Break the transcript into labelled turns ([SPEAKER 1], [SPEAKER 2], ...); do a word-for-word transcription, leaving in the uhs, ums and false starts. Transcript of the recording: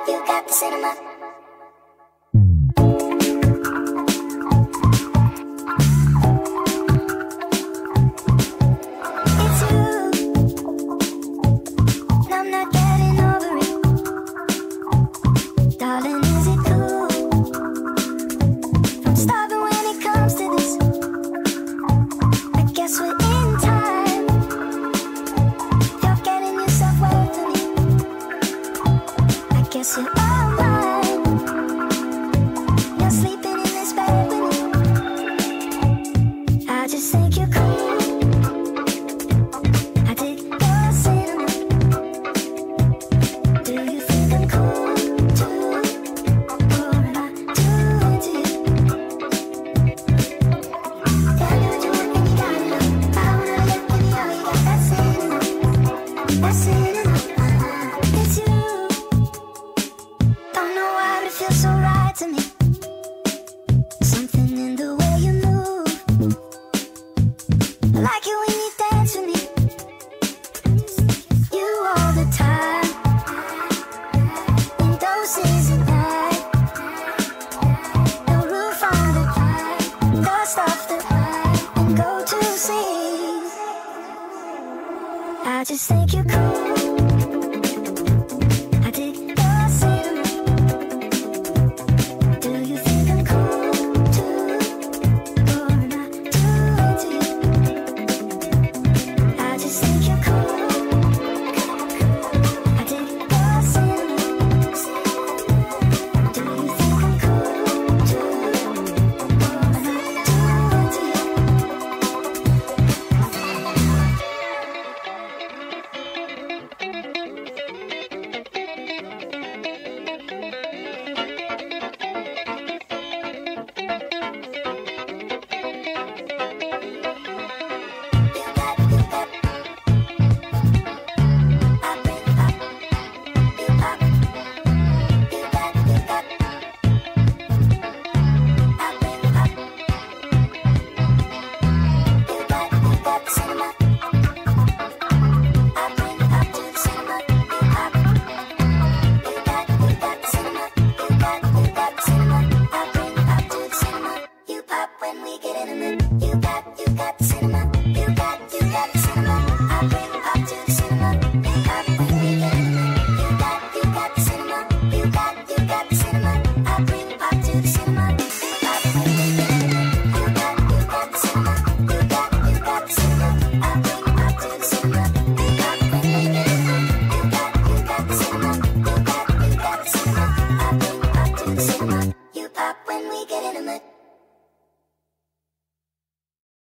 [SPEAKER 1] you got the cinema. It's you, and I'm not getting over it. Darling, is it cool? I'm starving when it comes to this. I guess we're in time. You're getting yourself well to me. I guess you're all mine. You're sleeping in this bed with me. I just think you're cool. I dig your cinema. Do you think I'm cool too? Or am I too into you? Tell me what you want and you got it all. I wanna look in the eye, you got that cinema. That cinema. It's you. Don't know why, but it feels so right to me. Something in the way you move. I like it when you dance with me. You all the time. In doses at night. No roof on the night. Dust off the line and go to sleep. I just think you're cool. I dig your cinema. Do you think I'm cool too? Or am I too into you? I just think you're cool. I dig your cinema. Do you think I'm cool too? Or am I too into you? You pop when we get intimate.